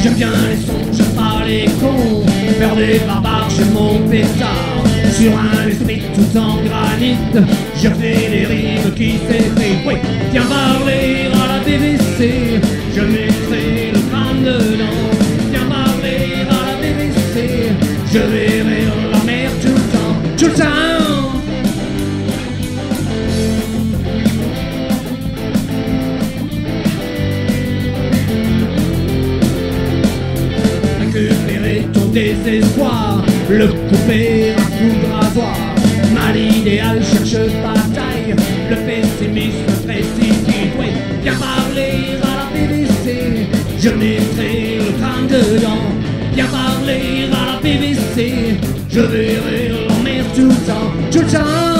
J'aime bien les sons, j'aime pas les cons. Faire des barbares, j'ai mon pétard. Sur un esprit tout en granit, je fais des rimes qui s'effritent. Oui, viens parler à la BBC, je mettrai le crâne dedans. Viens parler à la BBC, je verrai la mer tout le temps, tout le temps. Récupérer ton désespoir, le couper à coups de rasoir. Mal idéal cherche bataille, le pessimisme précipite. Oui, viens parler à la BBC, je mettrai le crâne dedans. Viens parler à la BBC, je verrai la mer tout le temps, tout le temps.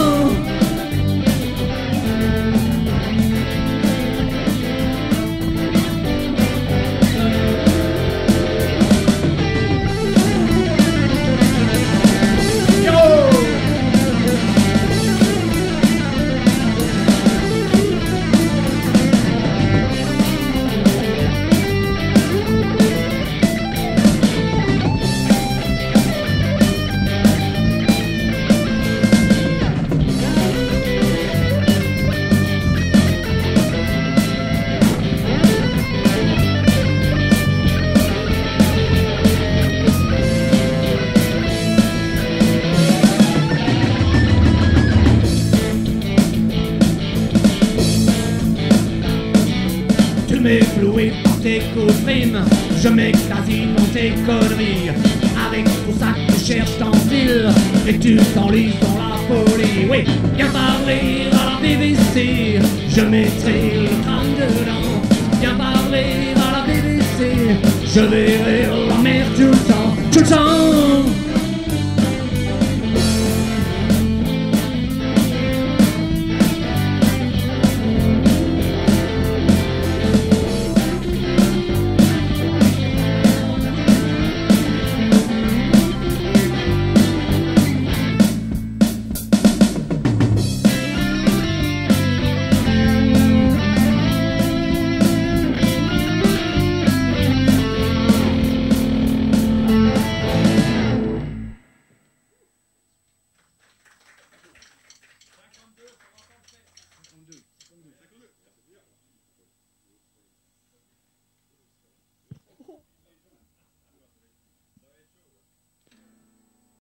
Tu m'es floué par tes coups-primes, je m'extasie dans tes conneries. Avec ton sac tu cherches ton fil, et tu t'enlises dans la folie. Oui, viens parler à la BBC, je mettrai le crâne dedans. Viens parler à la BBC, je verrai la mer tout